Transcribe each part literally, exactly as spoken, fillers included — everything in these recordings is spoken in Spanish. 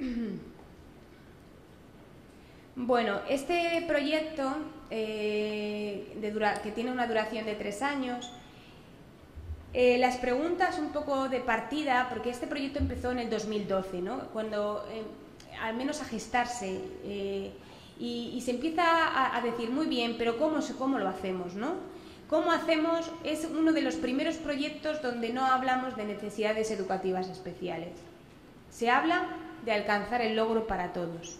Bueno, este proyecto eh, de dura, que tiene una duración de tres años, eh, las preguntas un poco de partida, porque este proyecto empezó en el dos mil doce, ¿no? Cuando, eh, al menos a gestarse, eh, y, y se empieza a, a decir, muy bien, pero ¿cómo, cómo lo hacemos, no? ¿Cómo hacemos? Es uno de los primeros proyectos donde no hablamos de necesidades educativas especiales. Se habla de alcanzar el logro para todos.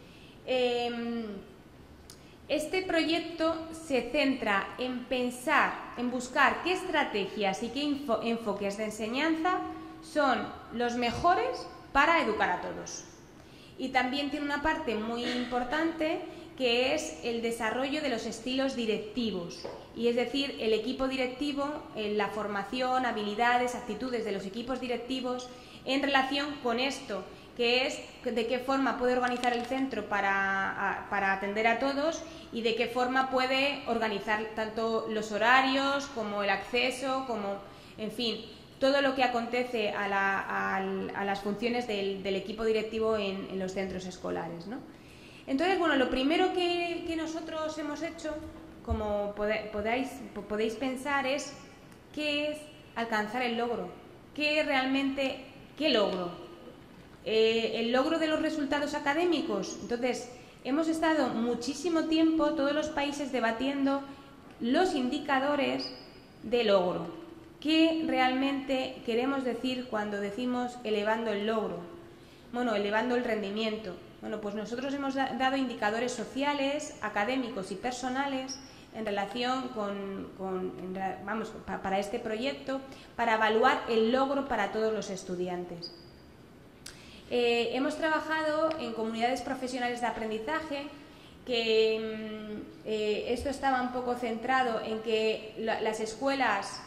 Eh, este proyecto se centra en pensar, en buscar qué estrategias y qué info, enfoques de enseñanza son los mejores para educar a todos. Y también tiene una parte muy importante que es el desarrollo de los estilos directivos, y es decir, el equipo directivo, la formación, habilidades, actitudes de los equipos directivos en relación con esto, que es de qué forma puede organizar el centro para, a, para atender a todos y de qué forma puede organizar tanto los horarios como el acceso, como, en fin, todo lo que acontece a, la, a, a las funciones del, del equipo directivo en, en los centros escolares, ¿no? Entonces, bueno, lo primero que, que nosotros hemos hecho, como pode, podáis, podéis pensar, es qué es alcanzar el logro, qué realmente, qué logro. Eh, el logro de los resultados académicos. Entonces, hemos estado muchísimo tiempo, todos los países, debatiendo los indicadores de logro. ¿Qué realmente queremos decir cuando decimos elevando el logro? Bueno, elevando el rendimiento. Bueno, pues nosotros hemos dado indicadores sociales, académicos y personales en relación con, con en, vamos, pa, para este proyecto, para evaluar el logro para todos los estudiantes. Eh, hemos trabajado en comunidades profesionales de aprendizaje, que eh, esto estaba un poco centrado en que la, las escuelas,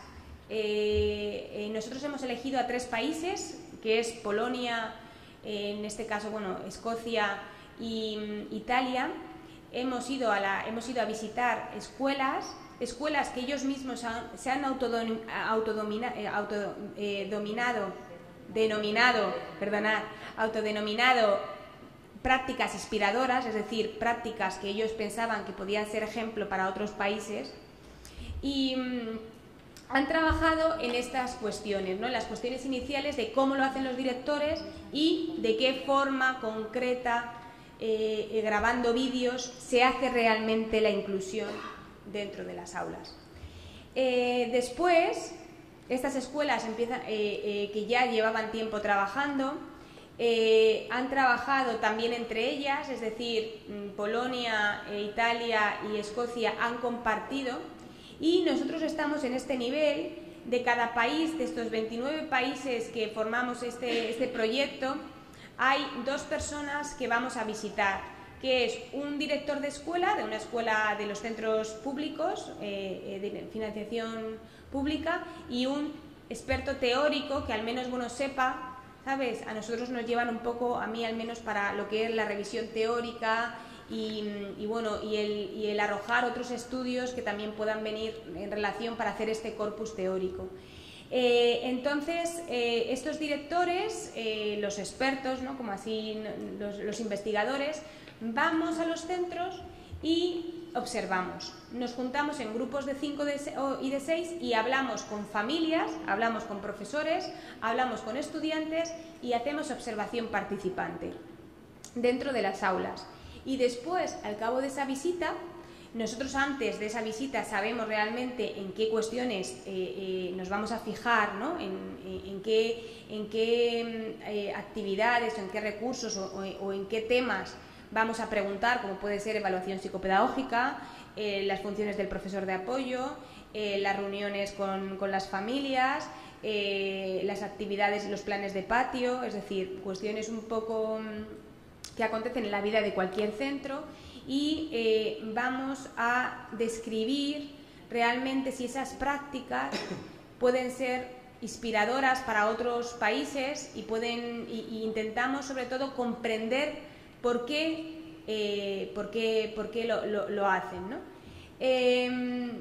eh, eh, nosotros hemos elegido a tres países, que es Polonia, eh, en este caso, bueno, Escocia y um, Italia. Hemos ido, a la, hemos ido a visitar escuelas, escuelas que ellos mismos han, se han autodominado, autodomina, eh, autodominado, denominado, perdonad, autodenominado prácticas inspiradoras, es decir, prácticas que ellos pensaban que podían ser ejemplo para otros países, y mmm, han trabajado en estas cuestiones, ¿no? En las cuestiones iniciales de cómo lo hacen los directores y de qué forma concreta, eh, grabando vídeos, se hace realmente la inclusión dentro de las aulas. Eh, después, estas escuelas empiezan, eh, eh, que ya llevaban tiempo trabajando, eh, han trabajado también entre ellas, es decir, Polonia, eh, Italia y Escocia han compartido, y nosotros estamos en este nivel de cada país, de estos veintinueve países que formamos este, este proyecto. Hay dos personas que vamos a visitar, que es un director de escuela, de una escuela de los centros públicos, eh, de financiación pública, y un experto teórico que al menos, bueno, sepa, ¿sabes? A nosotros nos llevan un poco, a mí al menos, para lo que es la revisión teórica y, y bueno, y el, y el arrojar otros estudios que también puedan venir en relación para hacer este corpus teórico. Eh, entonces, eh, estos directores, eh, los expertos, ¿no? Como así los, los investigadores, vamos a los centros y observamos. Nos juntamos en grupos de cinco y de seis y hablamos con familias, hablamos con profesores, hablamos con estudiantes y hacemos observación participante dentro de las aulas. Y después, al cabo de esa visita, nosotros antes de esa visita sabemos realmente en qué cuestiones eh, eh, nos vamos a fijar, ¿no? en, en, en qué, en qué eh, actividades, en qué recursos o, o, o en qué temas vamos a preguntar, como puede ser evaluación psicopedagógica, eh, las funciones del profesor de apoyo, eh, las reuniones con, con las familias, eh, las actividades y los planes de patio, es decir, cuestiones un poco que acontecen en la vida de cualquier centro, y eh, vamos a describir realmente si esas prácticas pueden ser inspiradoras para otros países y, pueden, y, y intentamos sobre todo comprender por qué, eh, por qué, por qué lo, lo, lo hacen, ¿no? Eh,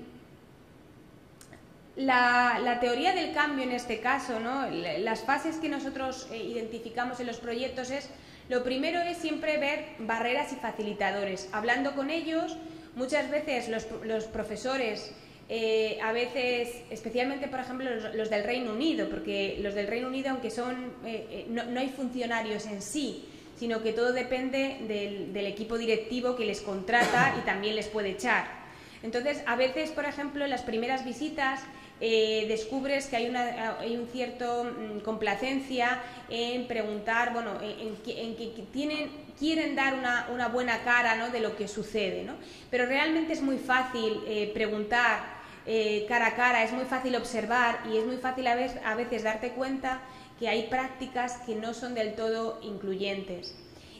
la, la teoría del cambio en este caso, ¿no? Las fases que nosotros eh, identificamos en los proyectos es Lo primero es siempre ver barreras y facilitadores. Hablando con ellos, muchas veces los, los profesores, eh, a veces, especialmente por ejemplo los, los del Reino Unido, porque los del Reino Unido, aunque son, eh, no, no hay funcionarios en sí, sino que todo depende del, del equipo directivo que les contrata y también les puede echar. Entonces, a veces, por ejemplo, en las primeras visitas eh, descubres que hay una hay un cierto mm, complacencia en preguntar, bueno, en, en, en que tienen, quieren dar una, una buena cara, ¿no?, de lo que sucede, ¿no? Pero realmente es muy fácil eh, preguntar eh, cara a cara, es muy fácil observar y es muy fácil a veces, a veces darte cuenta que hay prácticas que no son del todo incluyentes.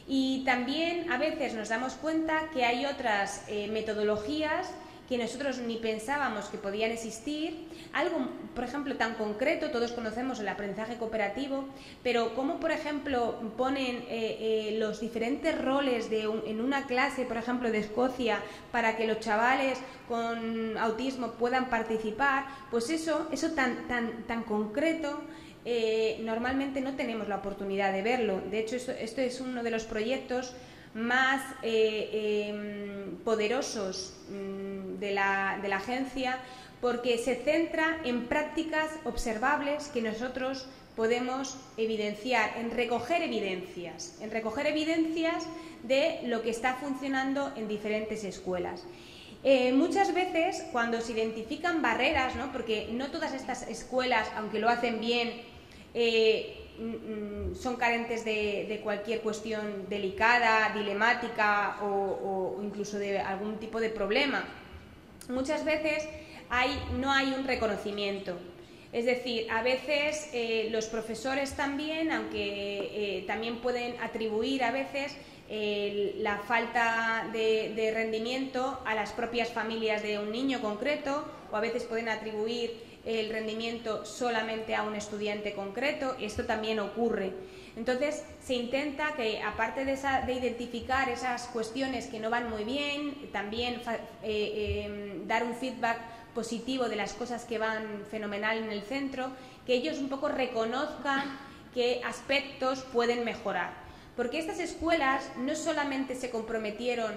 Y también a veces nos damos cuenta que hay otras eh, metodologías que nosotros ni pensábamos que podían existir, algo, por ejemplo, tan concreto, todos conocemos el aprendizaje cooperativo, pero cómo, por ejemplo, ponen eh, eh, los diferentes roles de un, en una clase, por ejemplo, de Escocia, para que los chavales con autismo puedan participar, pues eso, eso tan, tan, tan concreto, eh, normalmente no tenemos la oportunidad de verlo. De hecho, esto, esto es uno de los proyectos más eh, eh, poderosos mm, de, la, de la agencia, porque se centra en prácticas observables que nosotros podemos evidenciar, en recoger evidencias, en recoger evidencias de lo que está funcionando en diferentes escuelas. Eh, muchas veces cuando se identifican barreras, ¿no?, porque no todas estas escuelas, aunque lo hacen bien, eh, son carentes de, de cualquier cuestión delicada, dilemática o, o incluso de algún tipo de problema. Muchas veces hay, no hay un reconocimiento. Es decir, a veces eh, los profesores también, aunque eh, también pueden atribuir a veces eh, la falta de, de rendimiento a las propias familias de un niño concreto, o a veces pueden atribuir el rendimiento solamente a un estudiante concreto, y esto también ocurre. Entonces se intenta que, aparte de, esa, de identificar esas cuestiones que no van muy bien, también eh, eh, dar un feedback positivo de las cosas que van fenomenal en el centro, que ellos un poco reconozcan qué aspectos pueden mejorar. Porque estas escuelas no solamente se comprometieron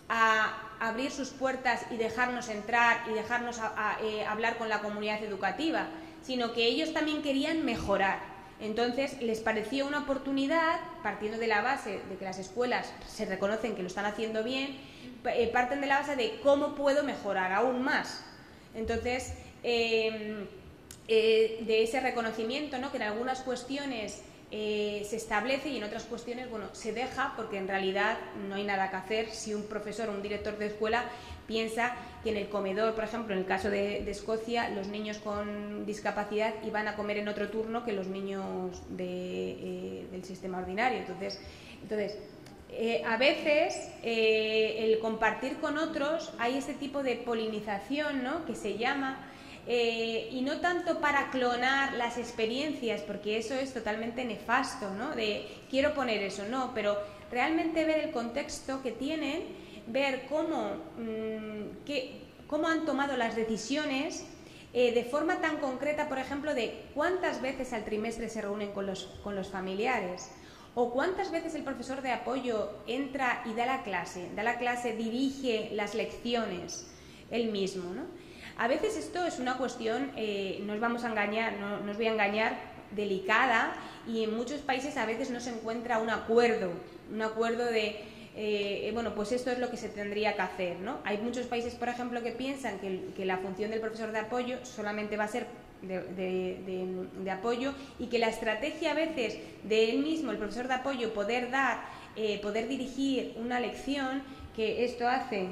a abrir sus puertas y dejarnos entrar y dejarnos a, a, eh, hablar con la comunidad educativa, sino que ellos también querían mejorar. Entonces les pareció una oportunidad, partiendo de la base de que las escuelas se reconocen que lo están haciendo bien, eh, parten de la base de cómo puedo mejorar aún más. Entonces, eh, eh, de ese reconocimiento, ¿no?, que en algunas cuestiones Eh, se establece y en otras cuestiones, bueno, se deja, porque en realidad no hay nada que hacer si un profesor o un director de escuela piensa que en el comedor, por ejemplo, en el caso de, de Escocia, los niños con discapacidad iban a comer en otro turno que los niños de, eh, del sistema ordinario. Entonces, entonces eh, a veces eh, el compartir con otros, hay este tipo de polinización, ¿no?, que se llama. Eh, y no tanto para clonar las experiencias, porque eso es totalmente nefasto, ¿no?, de quiero poner eso, no, pero realmente ver el contexto que tienen, ver cómo, mmm, que, cómo han tomado las decisiones eh, de forma tan concreta, por ejemplo, de cuántas veces al trimestre se reúnen con los, con los familiares, o cuántas veces el profesor de apoyo entra y da la clase, da la clase, dirige las lecciones él mismo, ¿no? A veces esto es una cuestión, eh, no os vamos a engañar, no, no os voy a engañar, delicada, y en muchos países a veces no se encuentra un acuerdo, un acuerdo de, eh, bueno, pues esto es lo que se tendría que hacer, ¿no? Hay muchos países, por ejemplo, que piensan que, que la función del profesor de apoyo solamente va a ser de, de, de, de apoyo, y que la estrategia a veces de él mismo, el profesor de apoyo, poder dar, eh, poder dirigir una lección, que esto hace...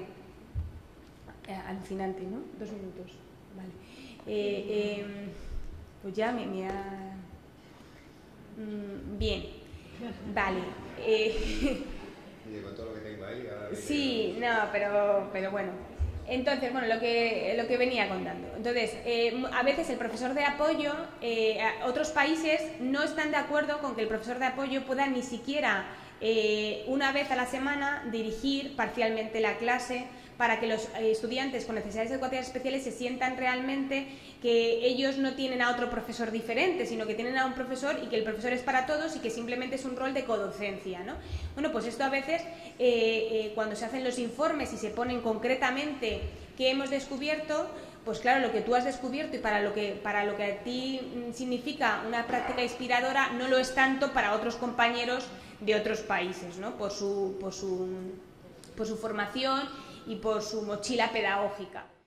alucinante, ¿no? Dos minutos. Vale. Eh, eh, pues ya me, me ha... Mm, bien. Vale. Eh, y con todo lo que tengo ahí... Ahora sí, no, pero, pero bueno. Entonces, bueno, lo que, lo que venía contando. Entonces, eh, a veces el profesor de apoyo, eh, otros países no están de acuerdo con que el profesor de apoyo pueda ni siquiera eh, una vez a la semana dirigir parcialmente la clase, para que los eh, estudiantes con necesidades educativas especiales se sientan realmente que ellos no tienen a otro profesor diferente, sino que tienen a un profesor y que el profesor es para todos y que simplemente es un rol de codocencia, ¿no? Bueno, pues esto a veces, eh, eh, cuando se hacen los informes y se ponen concretamente qué hemos descubierto, pues claro, lo que tú has descubierto y para lo que, para lo que a ti significa una práctica inspiradora no lo es tanto para otros compañeros de otros países, ¿no? Por su, por su, por su formación y por su mochila pedagógica.